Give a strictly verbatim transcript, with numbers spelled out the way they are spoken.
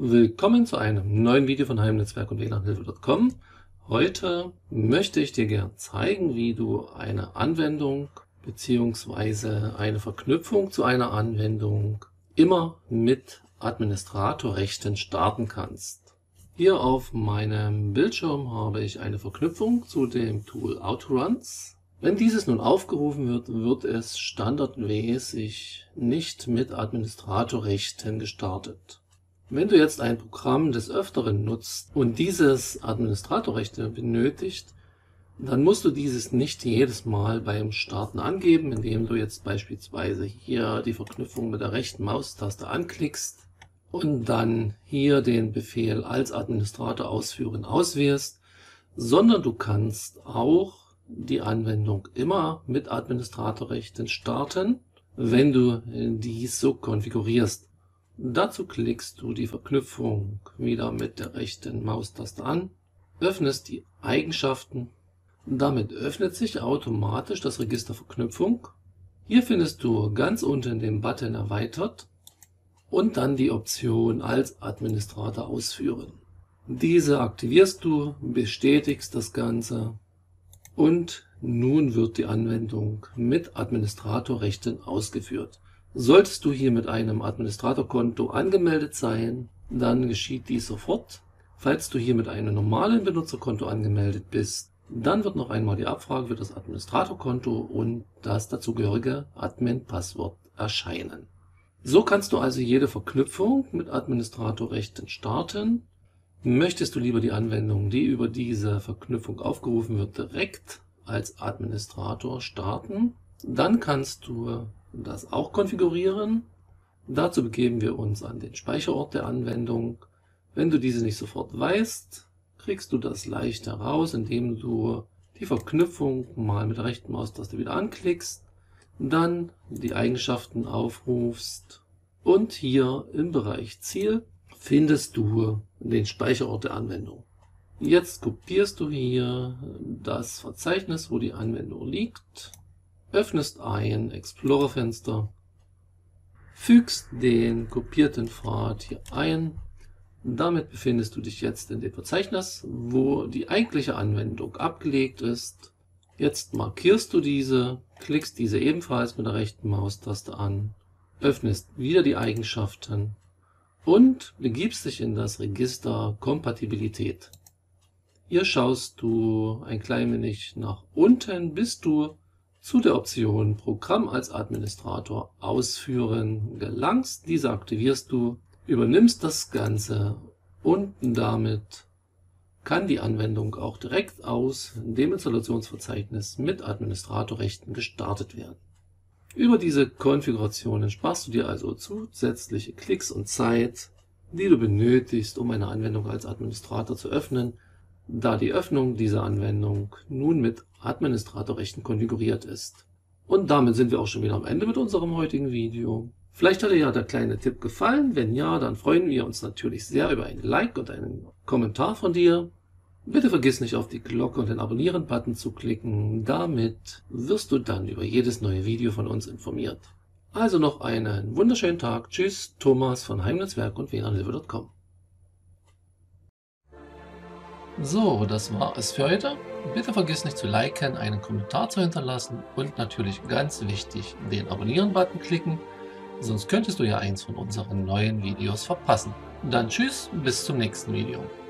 Willkommen zu einem neuen Video von Heimnetzwerk und W L A N Hilfe Punkt com. Heute möchte ich dir gerne zeigen, wie du eine Anwendung bzw. eine Verknüpfung zu einer Anwendung immer mit Administratorrechten starten kannst. Hier auf meinem Bildschirm habe ich eine Verknüpfung zu dem Tool Autoruns. Wenn dieses nun aufgerufen wird, wird es standardmäßig nicht mit Administratorrechten gestartet. Wenn du jetzt ein Programm des Öfteren nutzt und dieses Administratorrechte benötigt, dann musst du dieses nicht jedes Mal beim Starten angeben, indem du jetzt beispielsweise hier die Verknüpfung mit der rechten Maustaste anklickst und dann hier den Befehl als Administrator ausführen auswählst, sondern du kannst auch die Anwendung immer mit Administratorrechten starten, wenn du dies so konfigurierst. Dazu klickst du die Verknüpfung wieder mit der rechten Maustaste an, öffnest die Eigenschaften. Damit öffnet sich automatisch das Register Verknüpfung. Hier findest du ganz unten den Button Erweitert und dann die Option als Administrator ausführen. Diese aktivierst du, bestätigst das Ganze und nun wird die Anwendung mit Administratorrechten ausgeführt. Solltest du hier mit einem Administratorkonto angemeldet sein, dann geschieht dies sofort. Falls du hier mit einem normalen Benutzerkonto angemeldet bist, dann wird noch einmal die Abfrage für das Administratorkonto und das dazugehörige Admin-Passwort erscheinen. So kannst du also jede Verknüpfung mit Administratorrechten starten. Möchtest du lieber die Anwendung, die über diese Verknüpfung aufgerufen wird, direkt als Administrator starten, dann kannst du das auch konfigurieren. Dazu begeben wir uns an den Speicherort der Anwendung. Wenn du diese nicht sofort weißt, kriegst du das leicht heraus, indem du die Verknüpfung mal mit der rechten Maustaste wieder anklickst, dann die Eigenschaften aufrufst und hier im Bereich Ziel findest du den Speicherort der Anwendung. Jetzt kopierst du hier das Verzeichnis, wo die Anwendung liegt, öffnest ein Explorer-Fenster, fügst den kopierten Pfad hier ein. Damit befindest du dich jetzt in dem Verzeichnis, wo die eigentliche Anwendung abgelegt ist. Jetzt markierst du diese, klickst diese ebenfalls mit der rechten Maustaste an, öffnest wieder die Eigenschaften und begibst dich in das Register Kompatibilität. Hier schaust du ein klein wenig nach unten, bis du zu der Option Programm als Administrator ausführen gelangst. Diese aktivierst du, übernimmst das Ganze und damit kann die Anwendung auch direkt aus dem Installationsverzeichnis mit Administratorrechten gestartet werden. Über diese Konfigurationen sparst du dir also zusätzliche Klicks und Zeit, die du benötigst, um eine Anwendung als Administrator zu öffnen, da die Öffnung dieser Anwendung nun mit Administratorrechten konfiguriert ist. Und damit sind wir auch schon wieder am Ende mit unserem heutigen Video. Vielleicht hat dir ja der kleine Tipp gefallen. Wenn ja, dann freuen wir uns natürlich sehr über ein Like und einen Kommentar von dir. Bitte vergiss nicht auf die Glocke und den Abonnieren-Button zu klicken. Damit wirst du dann über jedes neue Video von uns informiert. Also noch einen wunderschönen Tag. Tschüss, Thomas von Heimnetzwerk und W L A N Hilfe Punkt com. So, das war es für heute. Bitte vergiss nicht zu liken, einen Kommentar zu hinterlassen und natürlich ganz wichtig, den Abonnieren-Button klicken, sonst könntest du ja eins von unseren neuen Videos verpassen. Dann tschüss, bis zum nächsten Video.